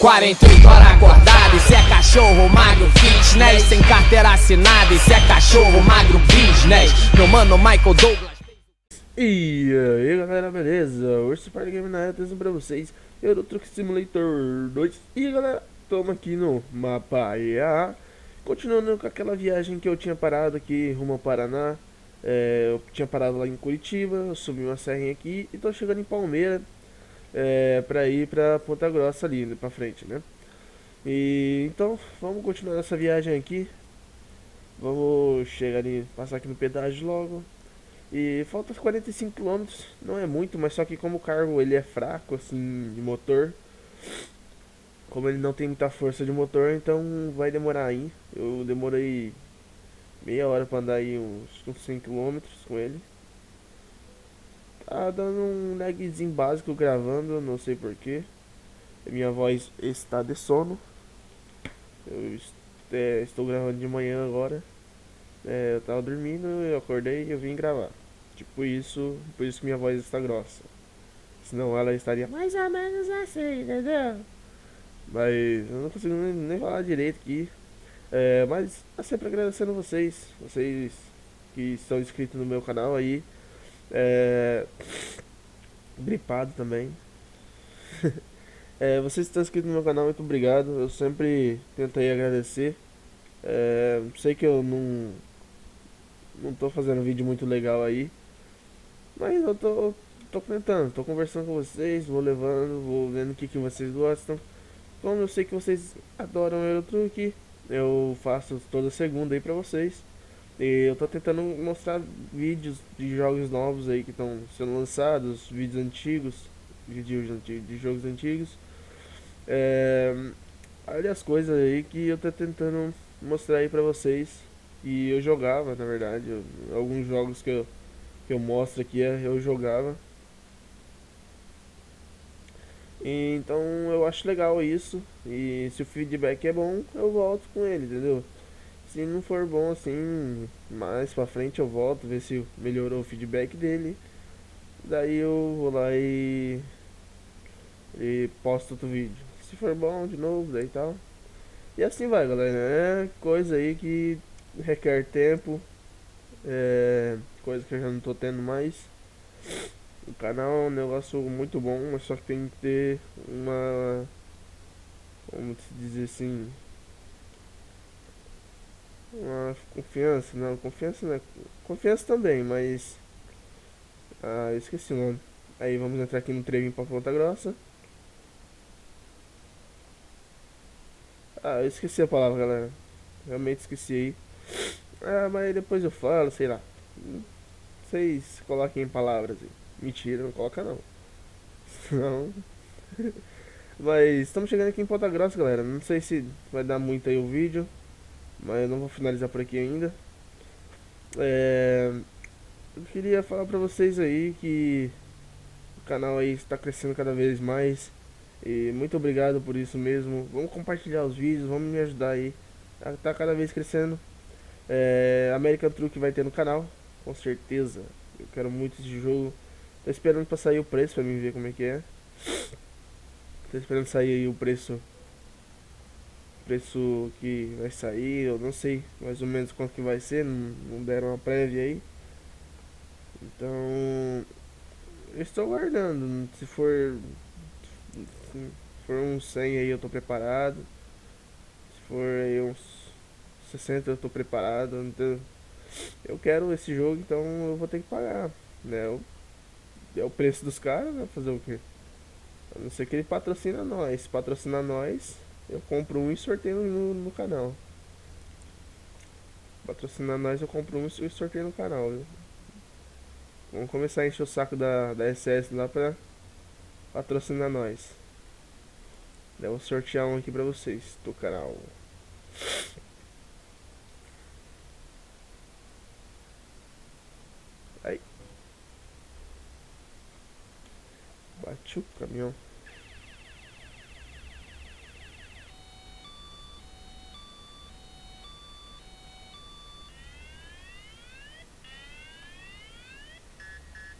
48 horas acordado, esse é cachorro magro fitness, sem carteira assinada, esse é cachorro magro business. Meu mano Michael Douglas. E aí galera, beleza? Hoje Super Game na trazendo pra vocês Euro Truck Simulator 2. E galera, estamos aqui no mapa IA, continuando com aquela viagem que eu tinha parado aqui rumo ao Paraná. Eu tinha parado lá em Curitiba, eu subi uma serrinha aqui e tô chegando em Palmeira, pra ir pra Ponta Grossa ali, pra frente, né? E então, vamos continuar essa viagem aqui. Vamos chegar ali, passar aqui no pedágio logo. E falta 45 km, não é muito, mas só que como o carro ele é fraco assim de motor, como ele não tem muita força de motor, então vai demorar aí. Eu demorei meia hora pra andar aí uns 100 km com ele. Tá dando um lagzinho básico gravando, não sei porquê. Minha voz está de sono. Eu estou gravando de manhã agora. Eu tava dormindo, eu acordei e eu vim gravar. Tipo isso, por isso que minha voz está grossa. Senão ela estaria mais ou menos assim, entendeu? Mas eu não consigo nem falar direito aqui. Mas sempre agradecendo vocês que estão inscritos no meu canal aí. Gripado também. Vocês que estão inscritos no meu canal, muito obrigado. Eu sempre tentei agradecer. Sei que eu não tô fazendo vídeo muito legal aí, mas eu tô tentando, tô conversando com vocês, vou levando, vou vendo o que vocês gostam. Como eu sei que vocês adoram Eurotruck, eu faço toda segunda aí pra vocês. E eu tô tentando mostrar vídeos de jogos novos aí que estão sendo lançados, vídeos antigos, de jogos antigos. Olha as coisas aí que eu tô tentando mostrar aí pra vocês. E eu jogava, na verdade, alguns jogos que eu mostro aqui eu jogava. E então eu acho legal isso. E se o feedback é bom, eu volto com ele, entendeu? Se não for bom assim, mais pra frente eu volto, ver se melhorou o feedback dele. Daí eu vou lá e posto outro vídeo. Se for bom de novo, daí tal. E assim vai, galera. É coisa aí que requer tempo. Coisa que eu já não tô tendo mais. O canal é um negócio muito bom, mas só que tem que ter uma, vamos dizer assim, uma confiança, não, confiança não é, confiança também, mas eu esqueci o nome. Aí vamos entrar aqui no trevinho pra Ponta Grossa. Eu esqueci a palavra, galera. Realmente esqueci aí. Mas depois eu falo, sei lá. Vocês coloquem em palavras aí. Mentira, não coloca não. Não. Mas estamos chegando aqui em Ponta Grossa, galera. Não sei se vai dar muito aí o vídeo, mas eu não vou finalizar por aqui ainda. Eu queria falar pra vocês aí que o canal aí está crescendo cada vez mais. E muito obrigado por isso mesmo. Vamos compartilhar os vídeos, vamos me ajudar aí. Tá cada vez crescendo. American Truck vai ter no canal, com certeza. Eu quero muito esse jogo. Tô esperando pra sair o preço pra mim ver como é que é. Tô esperando sair aí o preço que vai sair, eu não sei mais ou menos quanto que vai ser, não deram uma prévia aí. Então, eu estou guardando, se for uns 100 aí eu tô preparado. Se for aí uns 60 eu tô preparado. Então, eu quero esse jogo, então eu vou ter que pagar, né? É o preço dos caras, né? Fazer o quê? A não ser que ele patrocina nós. Se patrocinar nós, eu compro um e sorteio no canal. Patrocinar nós, eu compro um e sorteio no canal, viu? Vamos começar a encher o saco da SS lá pra patrocinar nós. Eu vou sortear um aqui pra vocês do canal. Aí. Bati o caminhão.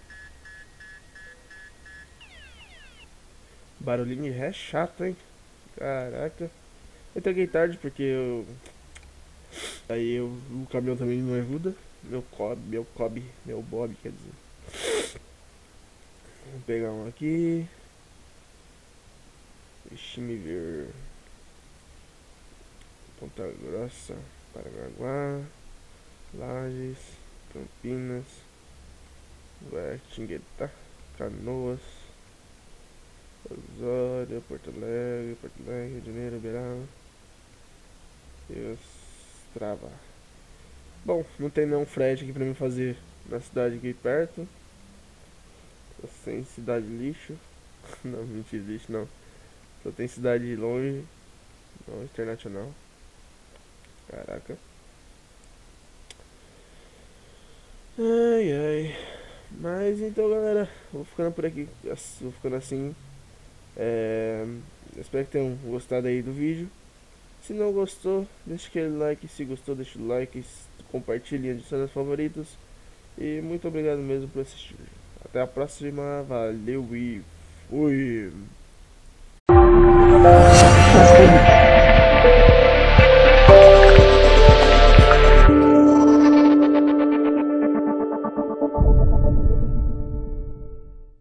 Barulhinho de ré chato, hein? Caraca. Eu entreguei tarde porque eu. O caminhão também não ajuda. Meu Bob, quer dizer. Vou pegar um aqui. Deixa-me ver. Ponta Grossa, Paranaguá, Lages, Campinas, Guaratinguetá, Canoas, Osório, Porto Alegre, Rio de Janeiro, Uberaba e Ostrava. Bom, não tem nenhum frete aqui pra mim fazer na cidade aqui perto. Tô sem cidade lixo. Não, mentira, lixo não. Só tem cidade longe, não internacional. Caraca. Ai, ai. Mas então, galera, vou ficando por aqui, vou ficando assim. Espero que tenham gostado aí do vídeo. Se não gostou, deixa aquele like. Se gostou, deixa o like, compartilhe, adicione aos favoritos. E muito obrigado mesmo por assistir. Até a próxima, valeu e fui!